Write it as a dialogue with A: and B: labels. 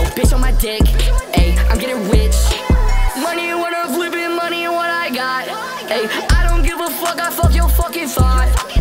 A: bitch on my dick. Ayy, I'm getting rich. Money when I'm flipping, money what I got. Ayy, I don't give a fuck, I fuck your fucking thought.